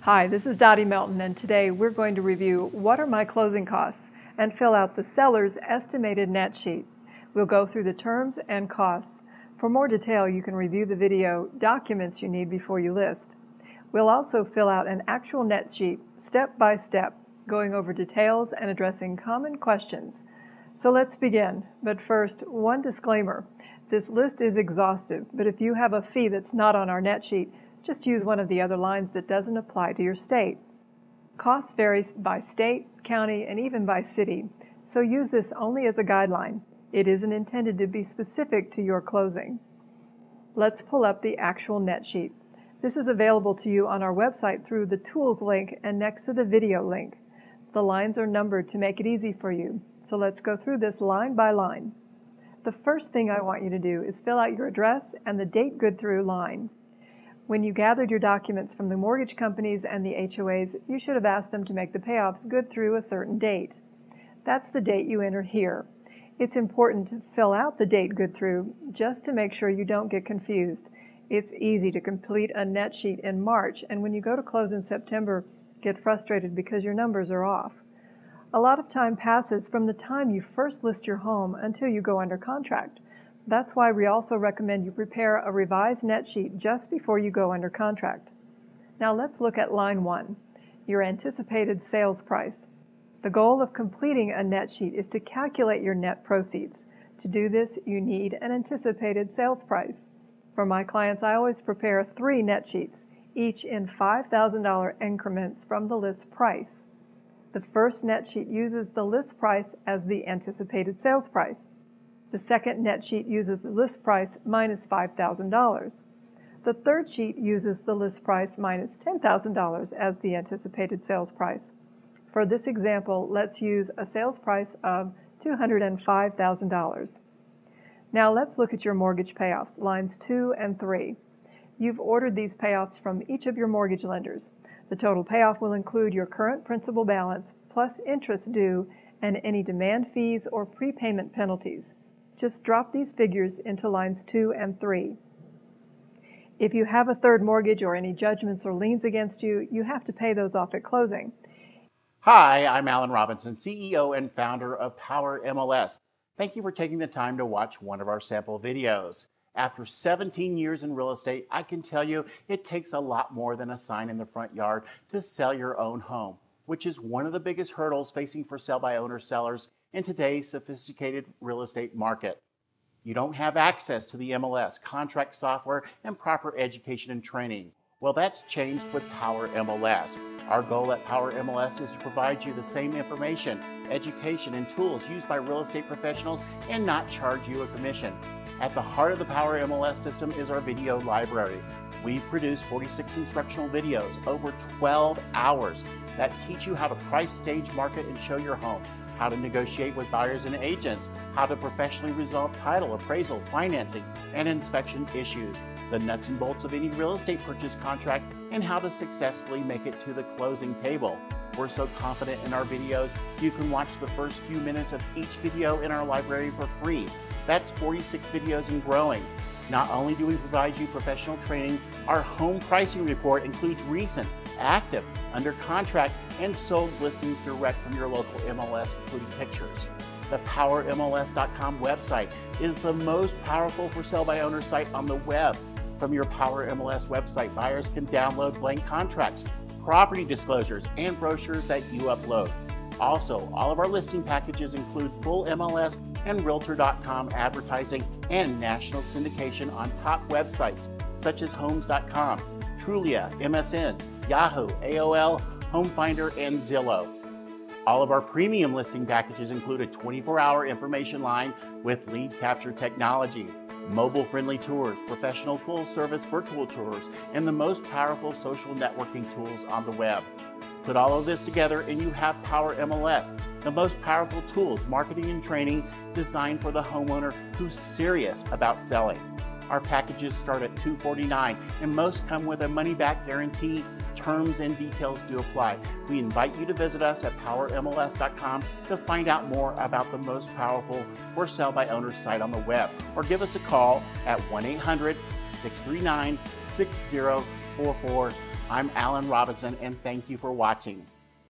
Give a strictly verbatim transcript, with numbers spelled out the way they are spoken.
Hi, this is Dottie Melton, and today we're going to review what are my closing costs and fill out the seller's estimated net sheet. We'll go through the terms and costs. For more detail, you can review the video documents you need before you list. We'll also fill out an actual net sheet step by step, going over details and addressing common questions. So let's begin. But first, one disclaimer. This list is exhaustive, but if you have a fee that's not on our net sheet, just use one of the other lines that doesn't apply to your state. Costs vary by state, county, and even by city, so use this only as a guideline. It isn't intended to be specific to your closing. Let's pull up the actual net sheet. This is available to you on our website through the Tools link and next to the video link. The lines are numbered to make it easy for you, so let's go through this line by line. The first thing I want you to do is fill out your address and the date good through line. When you gathered your documents from the mortgage companies and the H O As, you should have asked them to make the payoffs good through a certain date. That's the date you enter here. It's important to fill out the date good through just to make sure you don't get confused. It's easy to complete a net sheet in March, and when you go to close in September, get frustrated because your numbers are off. A lot of time passes from the time you first list your home until you go under contract. That's why we also recommend you prepare a revised net sheet just before you go under contract. Now let's look at line one, your anticipated sales price. The goal of completing a net sheet is to calculate your net proceeds. To do this, you need an anticipated sales price. For my clients, I always prepare three net sheets, each in five thousand dollar increments from the list price. The first net sheet uses the list price as the anticipated sales price. The second net sheet uses the list price minus five thousand dollars. The third sheet uses the list price minus ten thousand dollars as the anticipated sales price. For this example, let's use a sales price of two hundred five thousand dollars. Now let's look at your mortgage payoffs, lines two and three. You've ordered these payoffs from each of your mortgage lenders. The total payoff will include your current principal balance plus interest due and any demand fees or prepayment penalties. Just drop these figures into lines two and three. If you have a third mortgage or any judgments or liens against you, you have to pay those off at closing. Hi, I'm Alan Robinson, C E O and founder of PowerMLS. Thank you for taking the time to watch one of our sample videos. After seventeen years in real estate, I can tell you it takes a lot more than a sign in the front yard to sell your own home, which is one of the biggest hurdles facing for sell-by-owner sellers in today's sophisticated real estate market. You don't have access to the M L S, contract software, and proper education and training. Well, that's changed with PowerMLS. Our goal at PowerMLS is to provide you the same information, education, and tools used by real estate professionals and not charge you a commission. At the heart of the PowerMLS system is our video library. We've produced forty-six instructional videos over twelve hours that teach you how to price, stage, market, and show your home, how to negotiate with buyers and agents, how to professionally resolve title, appraisal, financing, and inspection issues, the nuts and bolts of any real estate purchase contract, and how to successfully make it to the closing table. We're so confident in our videos, you can watch the first few minutes of each video in our library for free. That's forty-six videos and growing. Not only do we provide you professional training, our home pricing report includes recent, active, under contract, and sold listings direct from your local M L S, including pictures. The Power M L S dot com website is the most powerful for sell-by-owner site on the web. From your PowerMLS website, buyers can download blank contracts, property disclosures, and brochures that you upload. Also, all of our listing packages include full M L S and Realtor dot com advertising and national syndication on top websites such as Homes dot com, Trulia, M S N, Yahoo, A O L, Home Finder, and Zillow. All of our premium listing packages include a twenty-four hour information line with lead capture technology, mobile-friendly tours, professional full-service virtual tours, and the most powerful social networking tools on the web. Put all of this together and you have PowerMLS, the most powerful tools, marketing and training designed for the homeowner who's serious about selling. Our packages start at two hundred forty-nine dollars and most come with a money-back guarantee. Terms and details do apply. We invite you to visit us at Power M L S dot com to find out more about the most powerful for sale by owner site on the web, or give us a call at one eight hundred, six three nine, six zero four four I'm Alan Robinson, and thank you for watching.